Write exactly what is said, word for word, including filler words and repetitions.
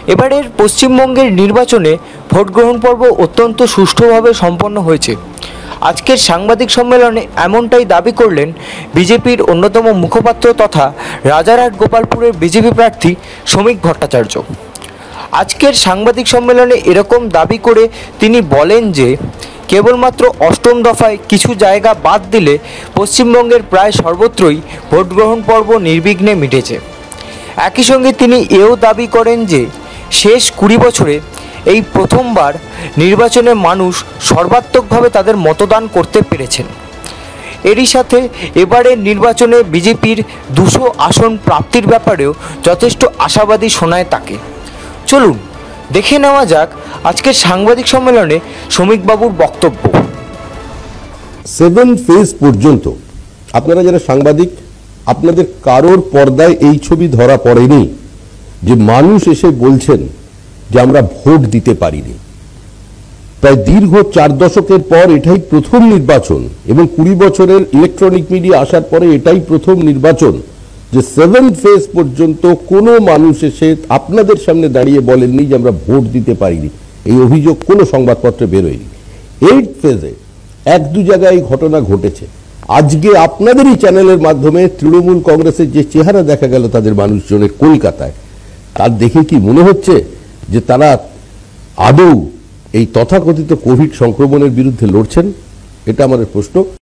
এবারের পশ্চিমবঙ্গের নির্বাচনে ভোট গ্রহণ পর্ব অত্যন্ত সুষ্ঠুভাবে সম্পন্ন হয়েছে। আজকের সাংবাদিক সম্মেলনে এমনটাই দাবি করলেন বিজেপির অন্যতম মুখপাত্র তথা রাজারহাট গোপালপুরের বিজেপি প্রার্থী শ্রমিক ভট্টাচার্য। আজকের সাংবাদিক সম্মেলনে এরকম দাবি করে তিনি বলেন যে কেবলমাত্র অষ্টম দফায় কিছু জায়গা বাদ দিলে পশ্চিমবঙ্গের প্রায় সর্বত্রই ভোট গ্রহণ পর্ব নির্বিঘ্নে মিটেছে। একই সঙ্গে তিনি এও দাবি করেন যে শেষ কুড়ি বছরে এই প্রথমবার নির্বাচনে মানুষ সর্বাত্মকভাবে তাদের মতদান করতে পেরেছেন। এরই সাথে এবারের নির্বাচনে বিজেপির দুশো আসন প্রাপ্তির ব্যাপারেও যথেষ্ট আশাবাদী শোনায় তাকে। চলুন দেখে নেওয়া যাক আজকের সাংবাদিক সম্মেলনে শ্রমিকবাবুর বক্তব্য। সেভেন ফেজ পর্যন্ত আপনারা যারা সাংবাদিক, আপনাদের কারোর পর্দায় এই ছবি ধরা পড়েনি যে মানুষ এসে বলছেন যে আমরা ভোট দিতে পারিনি। প্রায় দীর্ঘ চার দশকের পর এটাই প্রথম নির্বাচন এবং কুড়ি বছরের ইলেকট্রনিক মিডিয়া আসার পরে এটাই প্রথম নির্বাচন যে সেভেন ফেজ পর্যন্ত কোনো মানুষ এসে আপনাদের সামনে দাঁড়িয়ে বলেননি যে আমরা ভোট দিতে পারিনি। এই অভিযোগ কোনো সংবাদপত্রে বেরোয়নি। এইট ফেজে এক দু জায়গায় এই ঘটনা ঘটেছে। আজকে আপনাদেরই চ্যানেলের মাধ্যমে তৃণমূল কংগ্রেসের যে চেহারা দেখা গেল তাদের মানুষজনের কলকাতায়, তার দেখে কি মনে হচ্ছে যে তারা আদৌ এই তথাকথিত কোভিড সংক্রমণের বিরুদ্ধে লড়ছেন? এটা আমাদের প্রশ্ন।